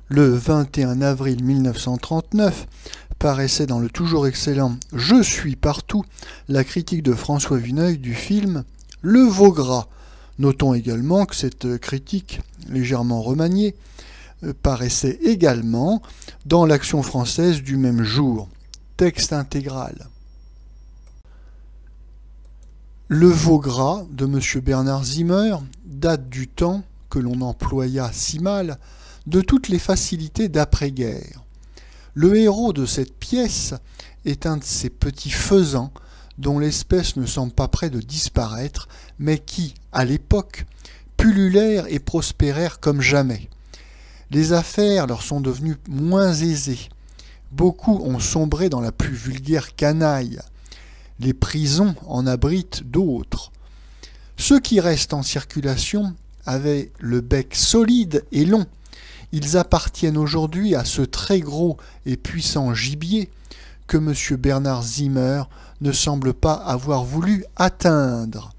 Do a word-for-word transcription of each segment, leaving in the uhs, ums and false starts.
Le vingt et un avril mille neuf cent trente-neuf paraissait dans le toujours excellent « Je suis partout » la critique de François Vineuil du film « Le veau gras ». Notons également que cette critique, légèrement remaniée, paraissait également dans l'Action française du même jour. Texte intégral. Le veau gras de M. Bernard Zimmer date du temps que l'on employa si mal de toutes les facilités d'après-guerre. Le héros de cette pièce est un de ces petits faisans dont l'espèce ne semble pas près de disparaître, mais qui, à l'époque, pullulèrent et prospérèrent comme jamais. Les affaires leur sont devenues moins aisées. Beaucoup ont sombré dans la plus vulgaire canaille. Les prisons en abritent d'autres. Ceux qui restent en circulation avaient le bec solide et long. Ils appartiennent aujourd'hui à ce très gros et puissant gibier que M. Bernard Zimmer ne semble pas avoir voulu atteindre.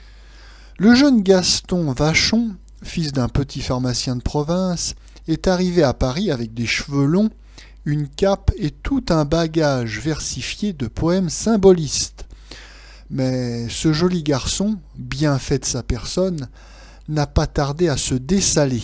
Le jeune Gaston Vachon, fils d'un petit pharmacien de province, est arrivé à Paris avec des cheveux longs, une cape et tout un bagage versifié de poèmes symbolistes. Mais ce joli garçon, bien fait de sa personne, n'a pas tardé à se dessaler.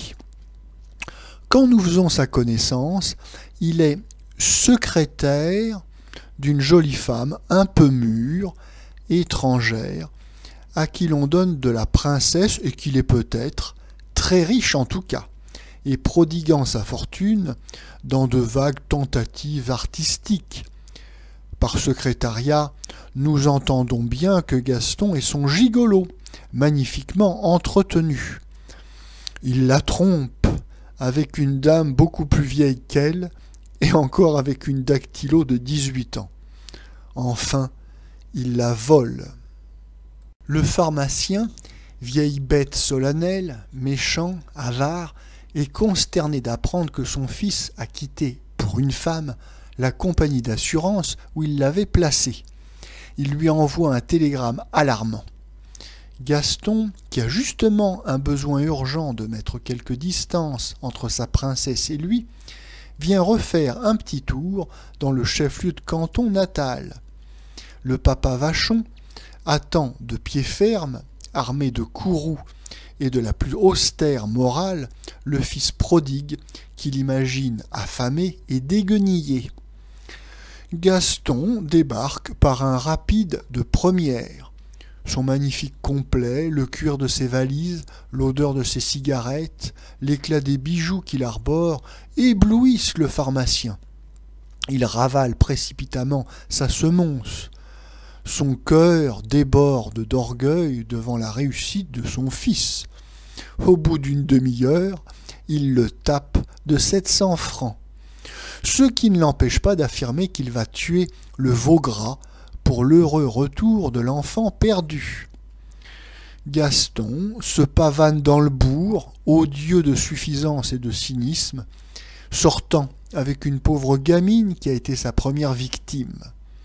Quand nous faisons sa connaissance, il est secrétaire d'une jolie femme un peu mûre, étrangère, à qui l'on donne de la princesse et qu'il est peut-être très riche en tout cas, et prodiguant sa fortune dans de vagues tentatives artistiques. Par secrétariat, nous entendons bien que Gaston est son gigolo, magnifiquement entretenu. Il la trompe avec une dame beaucoup plus vieille qu'elle, et encore avec une dactylo de dix-huit ans. Enfin, il la vole. Le pharmacien, vieille bête solennelle, méchant, avare, est consterné d'apprendre que son fils a quitté, pour une femme, la compagnie d'assurance où il l'avait placé. Il lui envoie un télégramme alarmant. Gaston, qui a justement un besoin urgent de mettre quelque distance entre sa princesse et lui, vient refaire un petit tour dans le chef-lieu de canton natal. Le papa Vachon attend de pied ferme, armé de courroux et de la plus austère morale, le fils prodigue qu'il imagine affamé et déguenillé. Gaston débarque par un rapide de première. Son magnifique complet, le cuir de ses valises, l'odeur de ses cigarettes, l'éclat des bijoux qu'il arbore éblouissent le pharmacien. Il ravale précipitamment sa semonce. Son cœur déborde d'orgueil devant la réussite de son fils. Au bout d'une demi-heure, il le tape de sept cents francs. Ce qui ne l'empêche pas d'affirmer qu'il va tuer le veau gras pour l'heureux retour de l'enfant perdu. Gaston se pavane dans le bourg, odieux de suffisance et de cynisme, sortant avec une pauvre gamine qui a été sa première victime.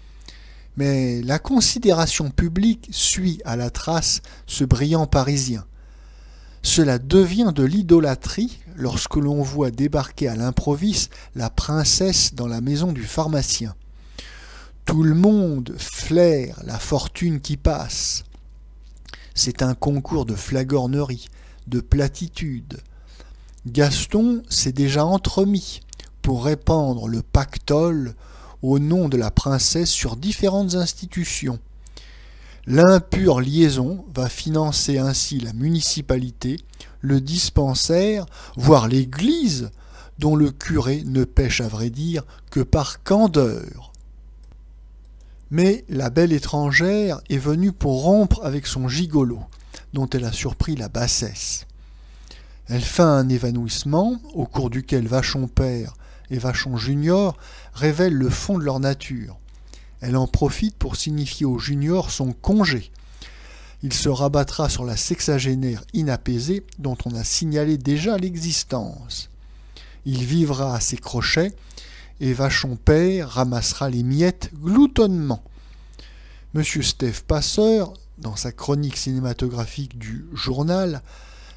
Mais la considération publique suit à la trace ce brillant Parisien. Cela devient de l'idolâtrie lorsque l'on voit débarquer à l'improviste la princesse dans la maison du pharmacien. Tout le monde flaire la fortune qui passe. C'est un concours de flagornerie, de platitude. Gaston s'est déjà entremis pour répandre le pactole au nom de la princesse sur différentes institutions. L'impure liaison va financer ainsi la municipalité, le dispensaire, voire l'église, dont le curé ne pêche à vrai dire que par candeur. Mais la belle étrangère est venue pour rompre avec son gigolo, dont elle a surpris la bassesse. Elle fait un évanouissement, au cours duquel Vachon père et Vachon junior révèlent le fond de leur nature. Elle en profite pour signifier au junior son congé. Il se rabattra sur la sexagénaire inapaisée dont on a signalé déjà l'existence. Il vivra à ses crochets et Vachon père ramassera les miettes gloutonnement. Monsieur Steph Passeur, dans sa chronique cinématographique du journal,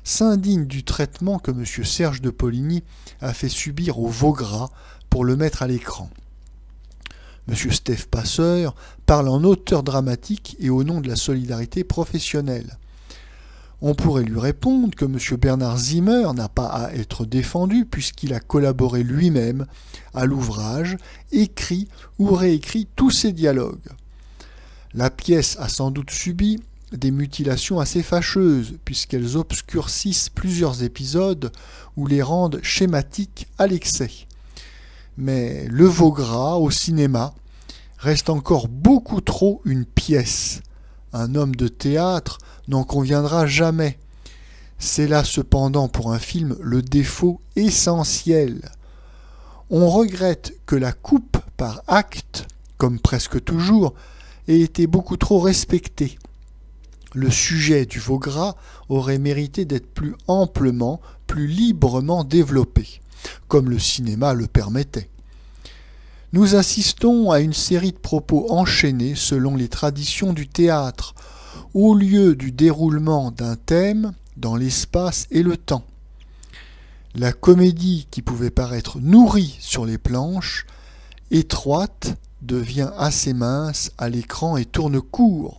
s'indigne du traitement que M. Serge de Poligny a fait subir au Vaugras pour le mettre à l'écran. M. Steph Passeur parle en auteur dramatique et au nom de la solidarité professionnelle. On pourrait lui répondre que M. Bernard Zimmer n'a pas à être défendu puisqu'il a collaboré lui-même à l'ouvrage, écrit ou réécrit tous ses dialogues. La pièce a sans doute subi des mutilations assez fâcheuses puisqu'elles obscurcissent plusieurs épisodes ou les rendent schématiques à l'excès. Mais le Vaugras au cinéma reste encore beaucoup trop une pièce. Un homme de théâtre n'en conviendra jamais. C'est là cependant pour un film le défaut essentiel. On regrette que la coupe par acte, comme presque toujours, ait été beaucoup trop respectée. Le sujet du Vaugras aurait mérité d'être plus amplement, plus librement développé, comme le cinéma le permettait. Nous assistons à une série de propos enchaînés selon les traditions du théâtre, au lieu du déroulement d'un thème dans l'espace et le temps. La comédie qui pouvait paraître nourrie sur les planches, étroite, devient assez mince à l'écran et tourne court.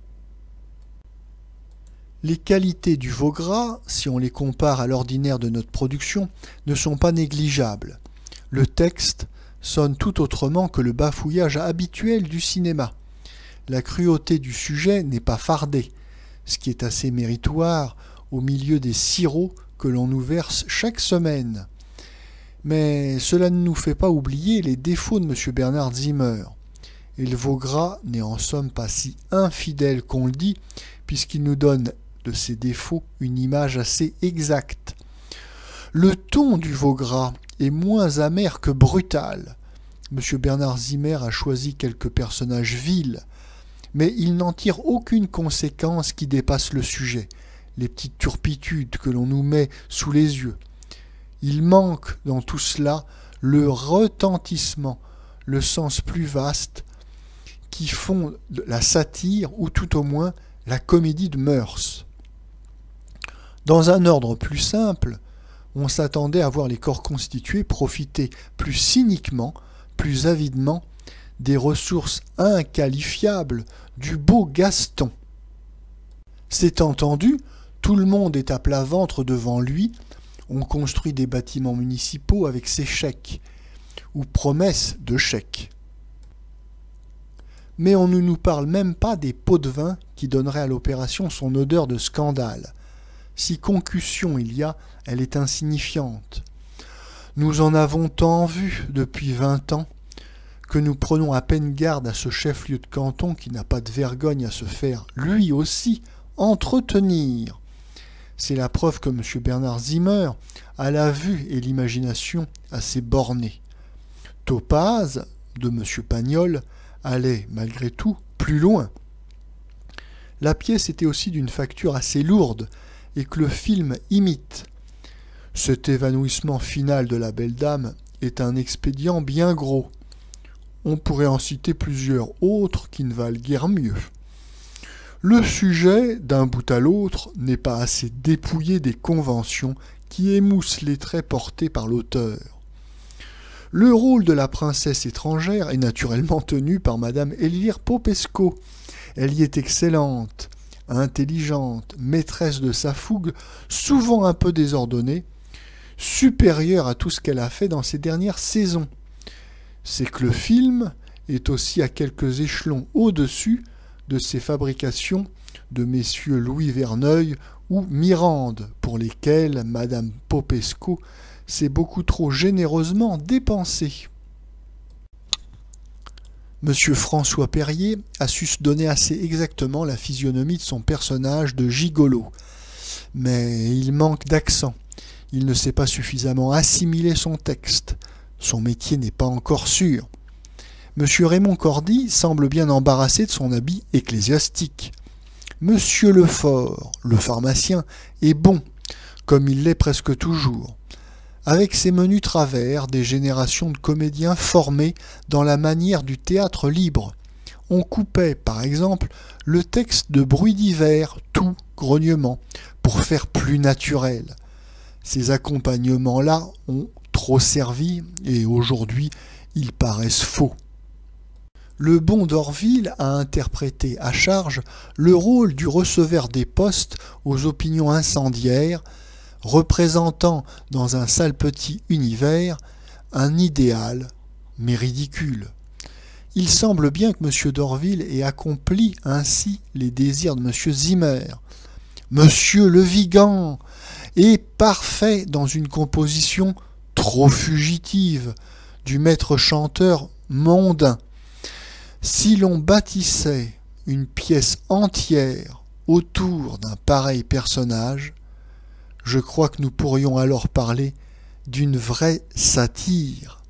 Les qualités du Vaugras, si on les compare à l'ordinaire de notre production, ne sont pas négligeables. Le texte sonne tout autrement que le bafouillage habituel du cinéma. La cruauté du sujet n'est pas fardée, ce qui est assez méritoire au milieu des sirops que l'on nous verse chaque semaine. Mais cela ne nous fait pas oublier les défauts de M. Bernard Zimmer. Et le Vaugras n'est en somme pas si infidèle qu'on le dit, puisqu'il nous donne de ses défauts une image assez exacte. Le ton du Vaugras est moins amer que brutal. M. Bernard Zimmer a choisi quelques personnages vils, mais il n'en tire aucune conséquence qui dépasse le sujet, les petites turpitudes que l'on nous met sous les yeux. Il manque dans tout cela le retentissement, le sens plus vaste, qui font la satire ou tout au moins la comédie de mœurs. Dans un ordre plus simple, on s'attendait à voir les corps constitués profiter plus cyniquement, plus avidement, des ressources inqualifiables du beau Gaston. C'est entendu, tout le monde est à plat ventre devant lui, on construit des bâtiments municipaux avec ses chèques, ou promesses de chèques. Mais on ne nous parle même pas des pots de vin qui donneraient à l'opération son odeur de scandale. Si concussion il y a, elle est insignifiante. Nous en avons tant vu depuis vingt ans que nous prenons à peine garde à ce chef-lieu de canton qui n'a pas de vergogne à se faire, lui aussi, entretenir. C'est la preuve que M. Bernard Zimmer a la vue et l'imagination assez bornées. Topaz, de M. Pagnol, allait, malgré tout, plus loin. La pièce était aussi d'une facture assez lourde et que le film imite. Cet évanouissement final de la belle dame est un expédient bien gros. On pourrait en citer plusieurs autres qui ne valent guère mieux. Le sujet, d'un bout à l'autre, n'est pas assez dépouillé des conventions qui émoussent les traits portés par l'auteur. Le rôle de la princesse étrangère est naturellement tenu par Madame Elvire Popesco. Elle y est excellente, intelligente, maîtresse de sa fougue, souvent un peu désordonnée, supérieure à tout ce qu'elle a fait dans ces dernières saisons. C'est que le film est aussi à quelques échelons au-dessus de ces fabrications de messieurs Louis Verneuil ou Mirande, pour lesquels Madame Popesco s'est beaucoup trop généreusement dépensée. Monsieur François Perrier a su se donner assez exactement la physionomie de son personnage de gigolo, mais il manque d'accent, il ne sait pas suffisamment assimiler son texte, son métier n'est pas encore sûr. Monsieur Raymond Cordy semble bien embarrassé de son habit ecclésiastique. Monsieur Lefort, le pharmacien, est bon, comme il l'est presque toujours, avec ses menus travers des générations de comédiens formés dans la manière du théâtre libre. On coupait, par exemple, le texte de Bruit d'hiver, tout, grognement, pour faire plus naturel. Ces accompagnements-là ont trop servi et aujourd'hui ils paraissent faux. Le bon d'Orville a interprété à charge le rôle du receveur des postes aux opinions incendiaires, représentant dans un sale petit univers un idéal, mais ridicule. Il semble bien que M. d'Orville ait accompli ainsi les désirs de M. Zimmer. Monsieur le Vigan est parfait dans une composition trop fugitive du maître chanteur mondain. Si l'on bâtissait une pièce entière autour d'un pareil personnage, je crois que nous pourrions alors parler d'une vraie satire.